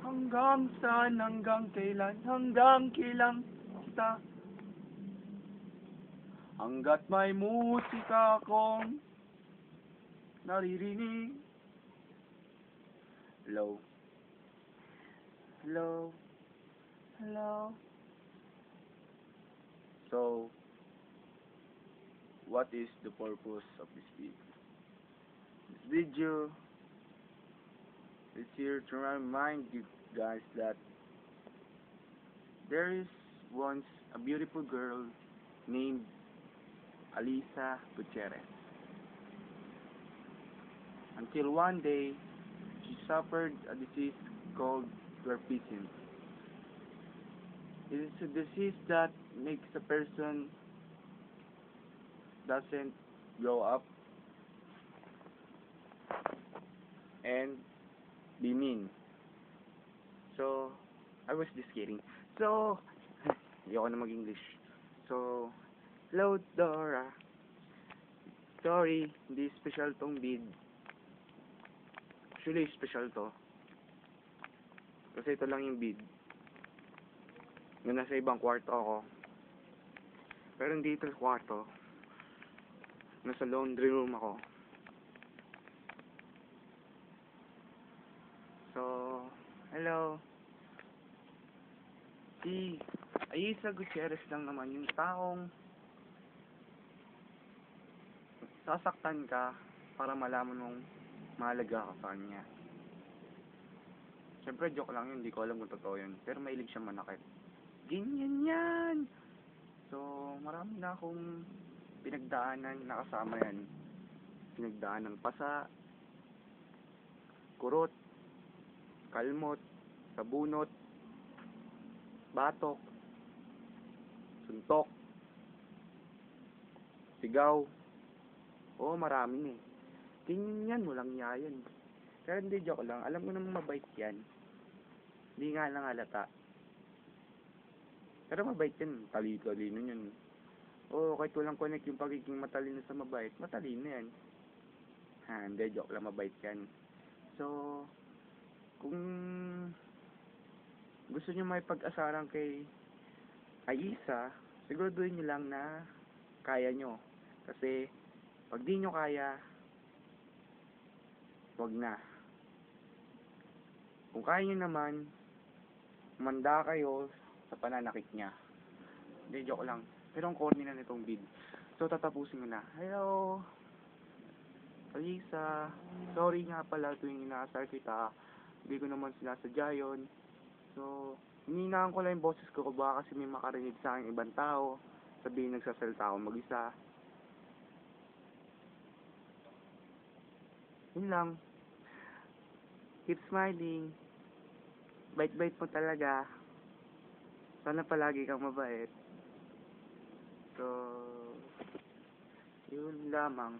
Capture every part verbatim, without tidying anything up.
Hanggang saan, hanggang kailan, hanggang kailan kita. Hanggat may musika akong naririnig. Hello? Hello? Hello? So, what is the purpose of this video? This video is here to remind you guys that there is once a beautiful girl named Alisa Gutierrez. Until one day, she suffered a disease called dwarfism. It is a disease that makes a person doesn't grow up and be mean. So, I was just kidding. So, hindi ako na mag-English. So, hello Dora. Sorry, hindi special tong vid. Actually, special to. Kasi ito lang yung vid. Nung nasa ibang kwarto ako. Pero hindi ito sa kwarto. Nasa laundry room ako. So, hello. Si Alisa Gutierrez lang naman yung taong sasaktan ka para malaman mong mahalaga ka sa kanya. Siyempre, joke lang yun. Hindi ko alam kung totoo yun. Pero mahilig siya manakit. Ganyan yan! So, marami na akong pinagdaanan na kasama yan. Pinagdaan ng pasa, kurot, kalmot, sabunot, batok, suntok, sigaw. Oo, marami eh. Tingin yan, walang niya yan. Pero hindi, joke lang. Alam ko namang mabait yan. Hindi nga lang halata. Pero mabait yan. Talino-talino yun. Oo, kahit walang connect yung pagiging matalino sa mabait, matalino yan. Ha, hindi, joke lang, mabait yan. So, kung gusto nyo may pag-asaran kay Alisa, siguraduhin nyo lang na kaya nyo. Kasi, pag di nyo kaya, wag na. Kung kaya nyo naman, manda kayo sa pananakit niya. Hindi, joke lang. Pero ang corny na nitong vid. So, tatapusin ko na. Hello, Alisa. Sorry nga pala tuwing inaasar kita. Hindi ko naman sinasadya yun. So, hinihinaan ko lang yung boses ko. Baka kasi may makarinig sa akin ibang tao. Sabihin nagsasalita ako mag-isa. Yun lang. Keep smiling. Bait-bait mo talaga. Sana palagi kang mabait. So, yun lamang.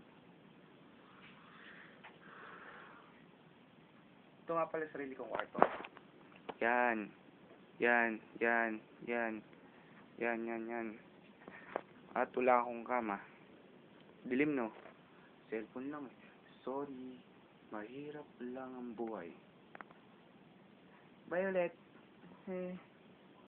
Ito nga pala sarili kong kwarto. Yan. Yan. Yan. Yan. Yan. Yan. Yan. At wala akong kama. Dilim, no? Cellphone lang eh. Sorry. Mahirap lang ang buhay. Violet. Eh.